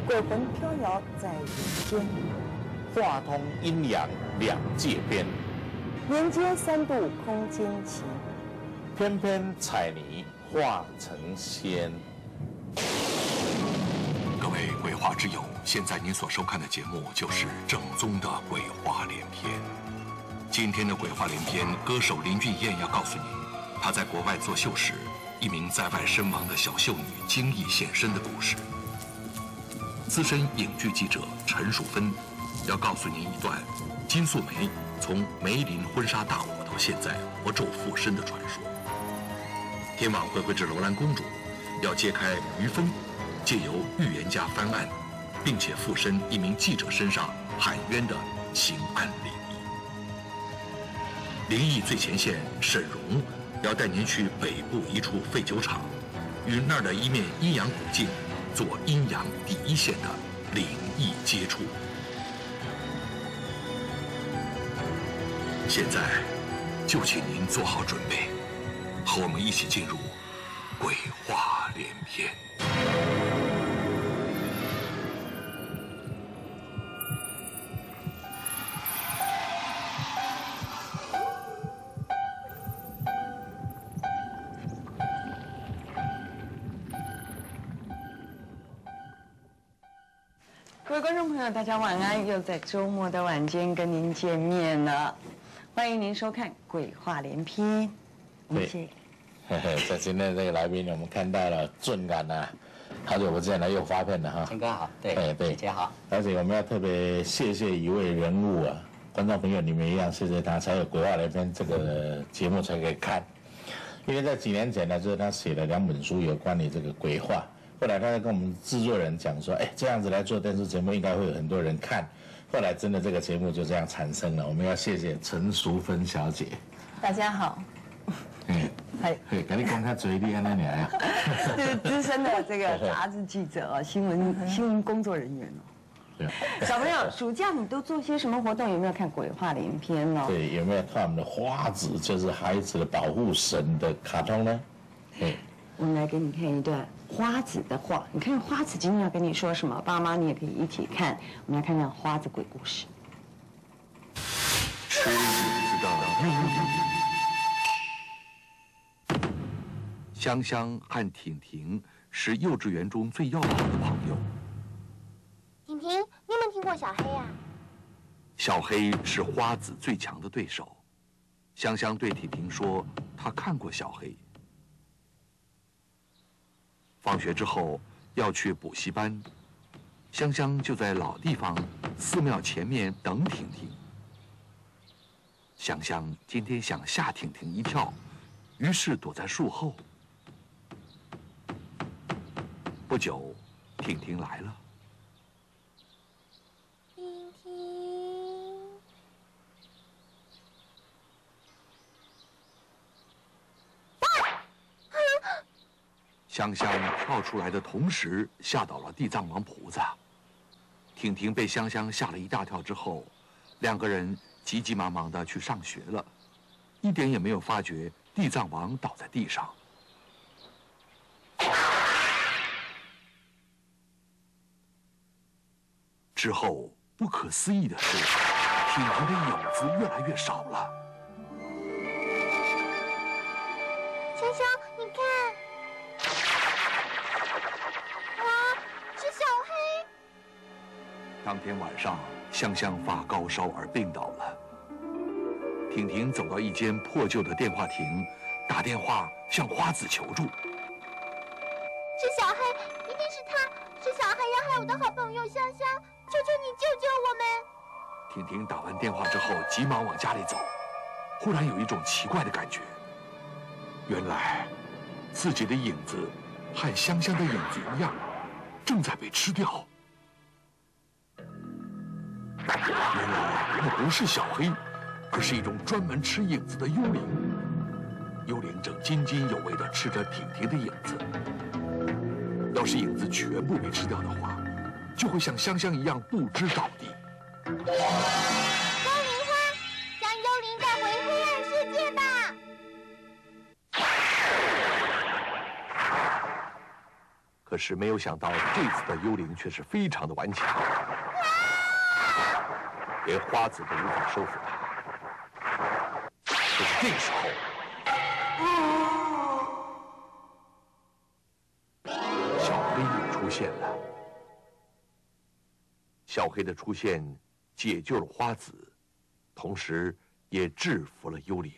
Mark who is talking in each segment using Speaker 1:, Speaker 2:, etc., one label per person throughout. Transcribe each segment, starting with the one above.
Speaker 1: 鬼魂飘摇在人间，
Speaker 2: 画通阴阳两界边，
Speaker 1: 人间三度空间情，
Speaker 2: 偏偏彩泥化成仙。
Speaker 3: 各位鬼话之友，现在您所收看的节目就是正宗的鬼话连篇。今天的鬼话连篇，歌手林俊彦要告诉您，他在国外作秀时，一名在外身亡的小秀女惊异现身的故事。资深影剧记者陈淑芬要告诉您一段金素梅从梅林婚纱大火到现在魔咒附身的传说。天网恢恢至楼兰公主要揭开于芬借由预言家翻案，并且附身一名记者身上喊冤的刑案灵异。灵异最前线沈荣要带您去北部一处废酒厂，与那儿的一面阴阳古镜做阴阳第一线的灵异接触。现在就请您做好准备，和我们一起进入鬼话连篇。
Speaker 1: 各位观众朋友，大家晚安！又在周末的晚间跟您见面了，欢迎您收看《鬼话连篇》。
Speaker 2: 对，在今天这个来宾，我们看到了俊感啊，好久不见了，又发片了哈。
Speaker 4: 陈哥好，对，姐姐好。
Speaker 2: 而且我们要特别谢谢一位人物啊，观众朋友你们一样谢谢他，才有《鬼话连篇》这个节目才可以看。因为在几年前呢，就是他写了2本书有关于这个鬼话。后来他在跟我们制作人讲说，这样子来做电视节目应该会有很多人看。后来真的这个节目就这样产生了。我们要谢谢陈淑芬小姐。
Speaker 1: 大家好。
Speaker 2: 赶紧公开嘴里那年啊。
Speaker 1: 是资深的这个杂志记者哦，新闻工作人员哦。
Speaker 2: 对。
Speaker 1: 小朋友，暑假你都做些什么活动？有没有看《鬼话连篇》哦？
Speaker 2: 对，有没有看我们的花子，就是孩子的保护神的卡通呢？
Speaker 1: 我们来给你看一段花子的话。你看花子今天要跟你说什么？爸妈你也可以一起看。我们来看看花子鬼故事。
Speaker 3: 吃影子的幽灵。香香和婷婷是幼稚园中最要好的朋友。
Speaker 5: 婷婷，你有没有听过小黑啊？
Speaker 3: 小黑是花子最强的对手。香香对婷婷说，她看过小黑。放学之后要去补习班，香香就在老地方寺庙前面等婷婷。香香今天想吓婷婷一跳，于是躲在树后。不久，婷婷来了。
Speaker 5: 婷婷，
Speaker 3: 香香跳出来的同时，吓倒了地藏王菩萨。婷婷被香香吓了一大跳之后，2个人急急忙忙地去上学了，一点也没有发觉地藏王倒在地上。之后，不可思议的是，婷婷的影子越来越少了。
Speaker 5: 香香，你看。
Speaker 3: 当天晚上，香香发高烧而病倒了。婷婷走到一间破旧的电话亭，打电话向花子求助。
Speaker 5: 是小黑，一定是他，是小黑要害我的好朋友香香，求求你救救我们！
Speaker 3: 婷婷打完电话之后，急忙往家里走，忽然有一种奇怪的感觉，原来自己的影子和香香的影子一样，正在被吃掉。原来那不是小黑，而是一种专门吃影子的幽灵。幽灵正津津有味地吃着婷婷的影子。要是影子全部被吃掉的话，就会像香香一样不知倒地。
Speaker 5: 幽灵花，将幽灵带回黑暗世界吧！
Speaker 3: 可可是没有想到，这次的幽灵却是非常的顽强，连花子都无法收服它。可是这个时候，小黑也出现了。小黑的出现解救了花子，同时也制服了幽灵。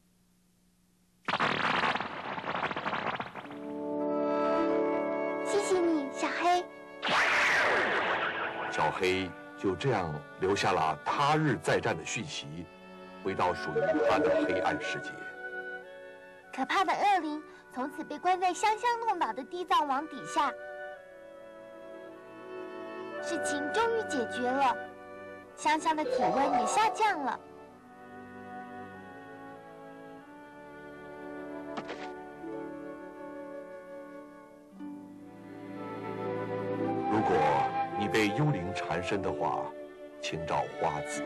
Speaker 5: 谢谢你，小黑。
Speaker 3: 小黑就这样留下了他日再战的讯息，回到属于他的黑暗世界。
Speaker 5: 可怕的恶灵从此被关在香香弄倒的地藏王底下。事情终于解决了，香香的体温也下降了。
Speaker 3: 如果你被幽灵缠身的话，请找花子。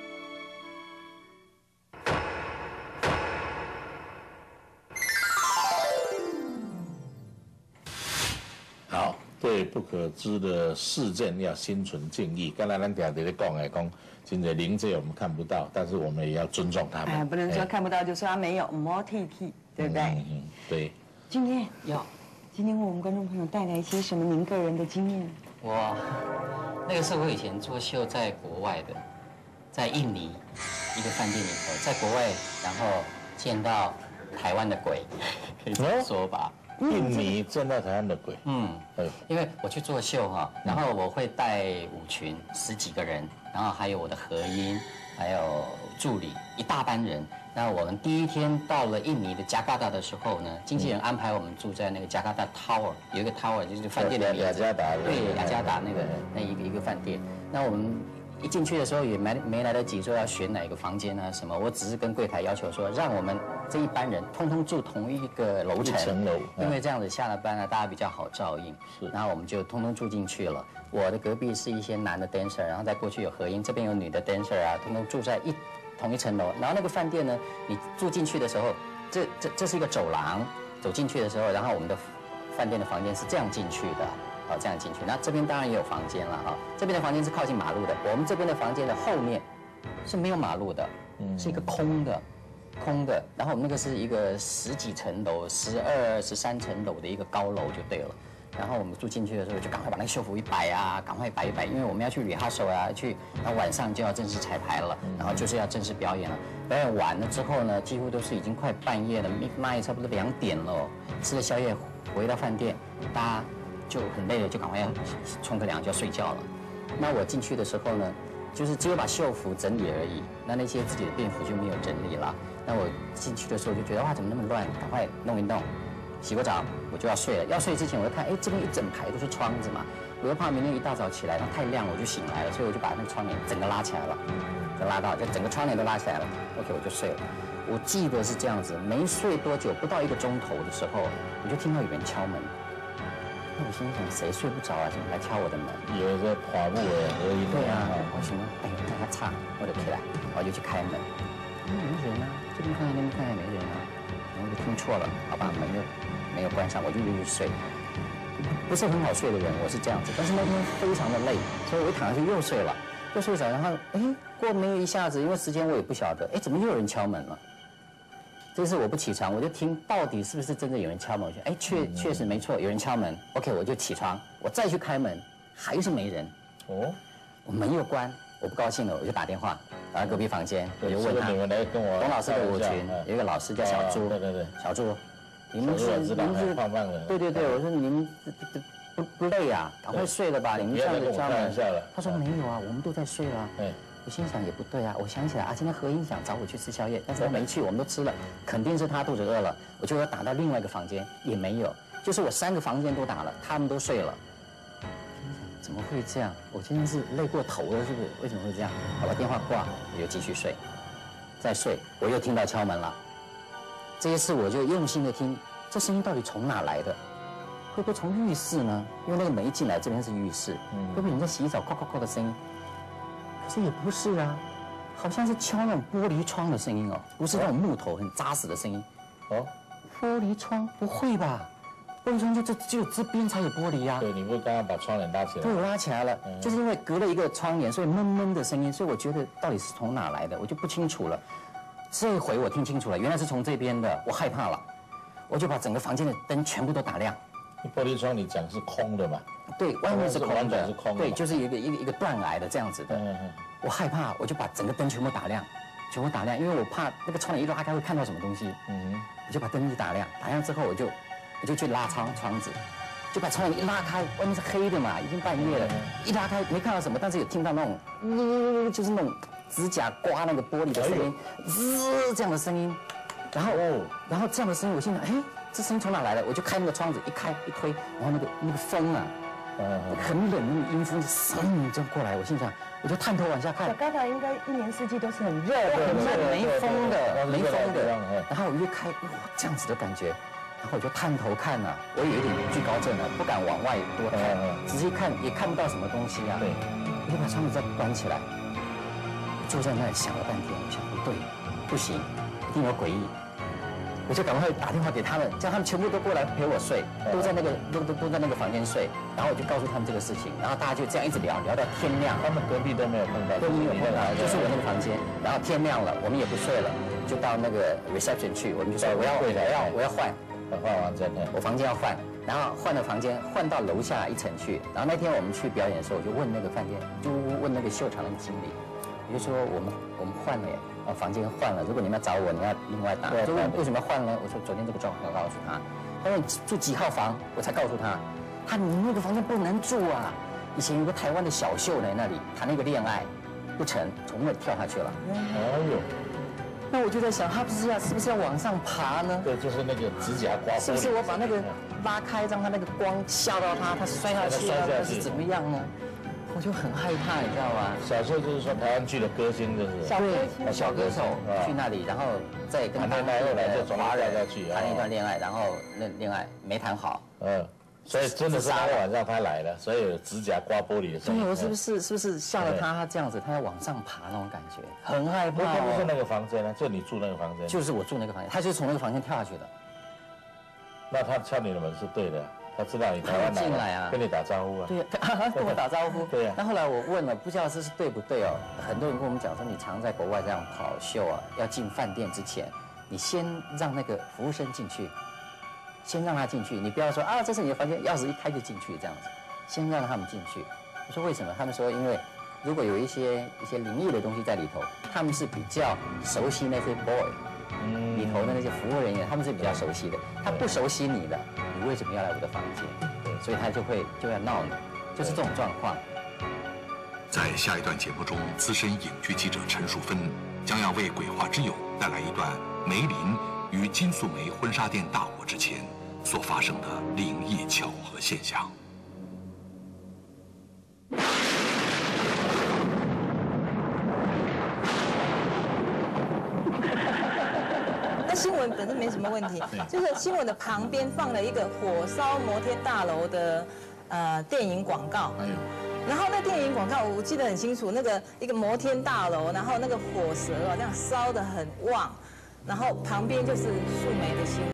Speaker 2: 好，对不可知的事件要心存敬意。刚才咱常在讲，真的灵界我们看不到，但是我们也要尊重他们。
Speaker 1: 哎，不能说看不到就说他没有，没替替，对不对？
Speaker 2: 对。
Speaker 1: 今天为我们观众朋友带来一些什么您个人的经验？
Speaker 4: 那个是我以前做秀在国外的，在印尼一个饭店里头，在国外，然后见到台湾的鬼，可以这么说吧。
Speaker 2: 印尼见到台湾的鬼，
Speaker 4: 因为我去做秀哈，然后我会带舞群10几个人，然后还有我的和音，还有助理，一大班人。那我们第一天到了印尼的加嘎达的时候呢，经纪人安排我们住在那个加嘎达 Tower， 有一个 Tower 就是饭店的名字，
Speaker 2: 雅加达，
Speaker 4: 对，雅加达那一个饭店。那我们一进去的时候也没来得及说要选哪个房间啊什么，我只是跟柜台要求说，让我们这一班人通通住同一个楼层，
Speaker 2: 一层楼，
Speaker 4: 因为这样子下了班呢，大家比较好照应。
Speaker 2: 是，
Speaker 4: 然后我们就通通住进去了。我的隔壁是一些男的 dancer， 然后再过去有合音，这边有女的 dancer 啊，通通住在同一层楼。然后那个饭店呢，你住进去的时候，这是一个走廊，走进去的时候，然后我们的饭店的房间是这样进去的。好，这样进去。那这边当然也有房间了哈。这边的房间是靠近马路的，我们这边的房间的后面是没有马路的，是一个空的。然后我们那个是一个10几层楼，12、13层楼的一个高楼就对了。然后我们住进去的时候，就赶快把那个秀服一摆啊，赶快摆一摆，因为我们要去 rehearsal 啊，然后晚上就要正式彩排了，然后就是要正式表演了。表演完了之后呢，几乎都是已经快半夜了，midnight差不多2点了，吃了宵夜回到饭店，大家就很累了，就赶快要冲个凉就要睡觉了。那我进去的时候呢，就是只有把秀服整理而已，那些自己的便服就没有整理了。那我进去的时候就觉得哇，怎么那么乱？赶快弄一弄，洗个澡，我就要睡了。要睡之前我就看，哎，这边一整排都是窗子嘛，我又怕明天一大早起来，它太亮我就醒来了，所以我就把那个窗帘整个拉起来了，就整个窗帘都拉起来了。OK， 我就睡了。我记得是这样子，没睡多久，不到1个钟头的时候，我就听到有人敲门。那我心想，谁睡不着啊？怎么来敲我的门？
Speaker 2: 有在跑步的合音。
Speaker 4: 对啊，我想说，哎呦，那他差，我就起来，我就去开门。没人啊，这边看看那边看看没人啊，然后就听错了，好吧，门就没有关上，我就继续睡。不是很好睡的人，我是这样子，但是那天非常的累，所以我一躺下去又睡了，又睡着，然后过没有一下子，因为时间我也不晓得，怎么又有人敲门了？这次我不起床，我就听到底是不是真的有人敲门？我说，确实没错，有人敲门。OK， 我就起床，我再去开门，还是没人。我门又关，我不高兴了，我就打电话到隔壁房间，我就问他，
Speaker 2: 你们来跟我
Speaker 4: 董老师的舞群有一个老师叫小朱，
Speaker 2: 对，
Speaker 4: 小朱，你们是
Speaker 2: 胖胖的，
Speaker 4: 对，我说你们不累啊？赶快睡了吧，你们这样子敲门。他说没有啊，我们都在睡啊。我心想也不对啊，我想起来啊，今天何英想找我去吃宵夜，但是他没去，我们都吃了，肯定是他肚子饿了。我就要打到另外一个房间，也没有，就是我3个房间都打了，他们都睡了。心想怎么会这样？我今天是累过头了，是不是？为什么会这样？我把电话挂，我就继续睡，再睡，我又听到敲门了。这一次我就用心的听，这声音到底从哪来的？会不会从浴室呢？因为那个门一进来，这边是浴室，会不会你在洗澡“叩”的声音？可是也不是啊，好像是敲那种玻璃窗的声音哦，不是那种木头很扎实的声音。玻璃窗不会吧？ 玻璃窗就只有这边才有玻璃啊。
Speaker 2: 对，你不刚刚把窗帘拉起来？
Speaker 4: 对，我拉起来了，就是因为隔了一个窗帘，所以闷闷的声音，所以我觉得到底是从哪来的，我就不清楚了。这回我听清楚了，原来是从这边的，我害怕了，我就把整个房间的灯全部都打亮。
Speaker 2: 玻璃窗你讲是空的嘛？
Speaker 4: 对，外面是空的，
Speaker 2: 完全是空的。
Speaker 4: 对，就是一个断崖的这样子的。我害怕，我就把整个灯全部打亮，因为我怕那个窗帘一拉开会看到什么东西。我就把灯一打亮，打亮之后我就去拉窗子，就把窗帘一拉开，外面是黑的嘛，已经半夜了，一拉开没看到什么，但是有听到那种就是那种指甲刮那个玻璃的声音，滋这样的声音，然后这样的声音，我心想，哎，这声音从哪来的？我就开那个窗子，一开一推，然后那个风啊，很冷的那个阴风就嗖这样过来，我心想，我就探头往下看。
Speaker 1: 小高岛应该一年四季都是很热的，
Speaker 4: 没风的，然后我越开，哇，这样子的感觉。然后我就探头看啊，我有一点惧高症了，不敢往外多看，仔细看也看不到什么东西啊。对，我就把窗子再关起来，坐在那里想了半天，我想不对，不行，一定有诡异。我就赶快打电话给他们，叫他们全部都过来陪我睡，都在那个房间睡。然后我就告诉他们这个事情，然后大家就这样一直聊到天亮。
Speaker 2: 他们隔壁都没有碰到，
Speaker 4: 都没有碰到，就是我那个房间。然后天亮了，我们也不睡了，就到那个 reception 去，我们就说我要换。
Speaker 2: 换完真的，
Speaker 4: 我房间要换，然后换了房间，换到楼下一层去。然后那天我们去表演的时候，我就问那个饭店，就问那个秀场的经理，我就说我们换了耶，房间换了，如果你们要找我，你要另外打。我说为什么要换呢？我说昨天这个状况告诉他，他说你住几号房，我才告诉他，你那个房间不能住啊。以前有个台湾的小秀在那里谈那个恋爱，不成，从那跳下去了。
Speaker 2: 哎呦。
Speaker 4: 那我就在想，他是不是要往上爬呢？
Speaker 2: 对，就是那个指甲刮。
Speaker 4: 是不是我把那个拉开，让他那个光吓到他摔下去啊？那是怎么样呢？我就很害怕，你知道吗？
Speaker 2: 小时候就是说台湾剧的歌星就是
Speaker 4: 小歌手去那里，然后再跟他后来就华人谈一段恋爱，然后那恋爱没谈好。
Speaker 2: 所以真的是那个晚上他来了，所以有指甲刮玻璃的声音。
Speaker 4: 对，我是不是吓了他这样子，他要往上爬那种感觉，很害怕。
Speaker 2: 他不是那个房间呢，就你住那个房间。
Speaker 4: 就是我住那个房间，他就是从那个房间跳下去的。
Speaker 2: 那他敲你的门是对的，他知道你台湾来啊，跟你打招呼啊。
Speaker 4: 对，跟我打招呼。
Speaker 2: 对呀。
Speaker 4: 那后来我问了，不知道这是对不对哦？很多人跟我们讲说，你常在国外这样跑秀啊，要进饭店之前，你先让那个服务生进去。先让他进去，你不要说啊，这是你的房间，钥匙一开就进去这样子，先让他们进去。我说为什么？他们说因为如果有一些灵异的东西在里头，他们是比较熟悉那些 boy，里头的那些服务人员，他们是比较熟悉的。他不熟悉你的，你为什么要来我的房间？所以他就要闹你，就是这种状况。
Speaker 3: 在下一段节目中，资深影剧记者陈淑芬将要为《鬼话之友》带来一段梅林与金素梅婚纱店大火之前所发生的灵异巧合现象。
Speaker 6: 那新闻本身没什么问题，就是新闻的旁边放了一个火烧摩天大楼的电影广告。然后那电影广告我记得很清楚，那个一个摩天大楼，然后那个火舌这样烧得很旺，然后旁边就是素梅的新闻。